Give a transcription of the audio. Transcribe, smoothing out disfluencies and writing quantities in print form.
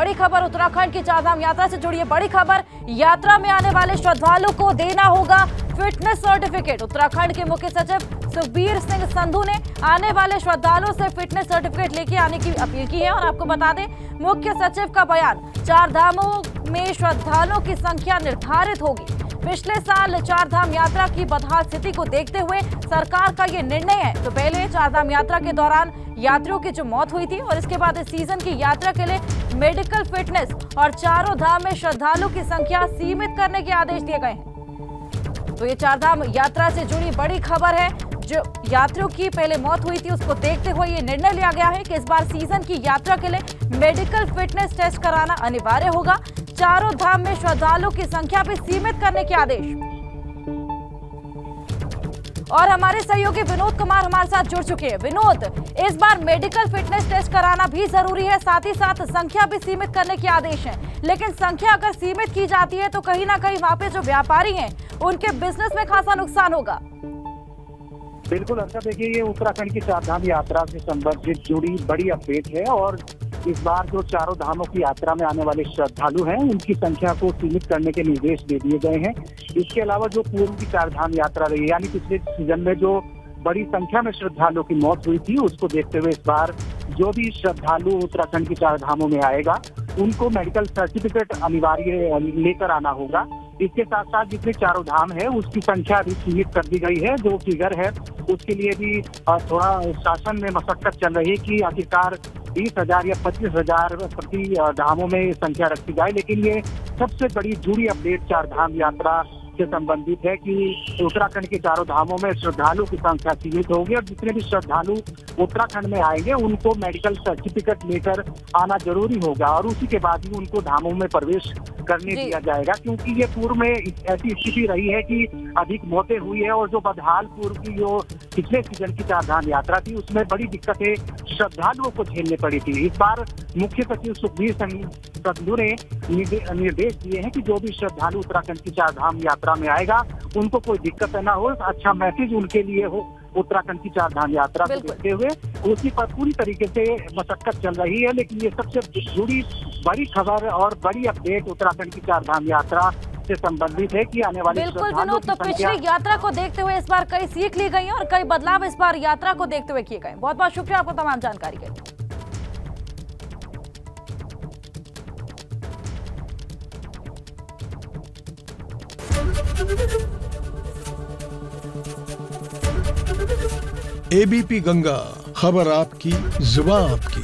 बड़ी खबर उत्तराखंड की चारधाम यात्रा से जुड़ी है बड़ी खबर। यात्रा में आने वाले श्रद्धालुओं को देना होगा फिटनेस सर्टिफिकेट। उत्तराखंड के मुख्य सचिव सुखबीर सिंह संधू ने आने वाले श्रद्धालुओं से फिटनेस सर्टिफिकेट लेके आने की अपील की है। और आपको बता दें, मुख्य सचिव का बयान, चार धामों में श्रद्धालुओं की संख्या निर्धारित होगी। पिछले साल चारधाम यात्रा की बदहाल स्थिति को देखते हुए सरकार का ये निर्णय है। तो पहले चारधाम यात्रा के दौरान यात्रियों की जो मौत हुई थी और इसके बाद इस सीजन की यात्रा के लिए मेडिकल फिटनेस और चारों धाम में श्रद्धालुओं की संख्या सीमित करने के आदेश दिए गए हैं। तो ये चारधाम यात्रा से जुड़ी बड़ी खबर है। जो यात्रियों की पहले मौत हुई थी उसको देखते हुए ये निर्णय लिया गया है कि इस बार सीजन की यात्रा के लिए मेडिकल फिटनेस टेस्ट कराना अनिवार्य होगा। चारों धाम में श्रद्धालुओं की संख्या भी सीमित करने के आदेश। और हमारे सहयोगी विनोद कुमार हमारे साथ जुड़ चुके हैं। विनोद, इस बार मेडिकल फिटनेस टेस्ट कराना भी जरूरी है, साथ ही साथ संख्या भी सीमित करने के आदेश हैं। लेकिन संख्या अगर सीमित की जाती है तो कहीं ना कहीं वहां पे जो व्यापारी हैं उनके बिजनेस में खासा नुकसान होगा। बिल्कुल अच्छा, देखिए ये उत्तराखंड की चारधाम यात्रा से संबंधित जुड़ी बड़ी अपडेट है। और इस बार जो चारों धामों की यात्रा में आने वाले श्रद्धालु हैं उनकी संख्या को सीमित करने के निर्देश दे दिए गए हैं। इसके अलावा जो पूर्व की चारधाम यात्रा रही, यानी पिछले सीजन में जो बड़ी संख्या में श्रद्धालुओं की मौत हुई थी, उसको देखते हुए इस बार जो भी श्रद्धालु उत्तराखंड की चार धामों में आएगा उनको मेडिकल सर्टिफिकेट अनिवार्य लेकर आना होगा। इसके साथ साथ जितने चारों धाम है उसकी संख्या भी सीमित कर दी गई है। जो फिगर है उसके लिए भी थोड़ा शासन में मशक्कत चल रही है कि आखिरकार 20,000 या 25,000 प्रति धामों में संख्या रखी जाए। लेकिन ये सबसे बड़ी जुड़ी अपडेट चार धाम यात्रा से संबंधित है कि उत्तराखंड के चारों धामों में श्रद्धालु की संख्या सीमित होगी और जितने भी श्रद्धालु उत्तराखंड में आएंगे उनको मेडिकल सर्टिफिकेट लेकर आना जरूरी होगा और उसी के बाद ही उनको धामों में प्रवेश करने दिया जाएगा। क्योंकि ये पूर्व में ऐसी स्थिति रही है कि अधिक मौतें हुई है और जो बदहाल पूर्व की जो पिछले सीजन की चारधाम यात्रा थी उसमें बड़ी दिक्कतें श्रद्धालुओं को झेलनी पड़ी थी। इस बार मुख्य सचिव सुखबीर सिंह संधू ने निर्देश दिए हैं कि जो भी श्रद्धालु उत्तराखंड की चारधाम यात्रा में आएगा उनको कोई दिक्कत न हो, अच्छा मैसेज उनके लिए हो उत्तराखंड की चारधाम यात्रा को देखते हुए उसी पर पूरी तरीके से मशक्कत चल रही है। लेकिन ये सबसे जुड़ी बड़ी खबर और बड़ी अपडेट उत्तराखंड की चारधाम यात्रा से संबंधित है कि आने वाले बिल्कुल विनोद, तो पिछली यात्रा को देखते हुए इस बार कई सीख ली गई और कई बदलाव इस बार यात्रा को देखते हुए किए गए। बहुत बहुत शुक्रिया आपको तमाम जानकारी के लिए। एबीपी गंगा, खबर आपकी, जुबान आपकी।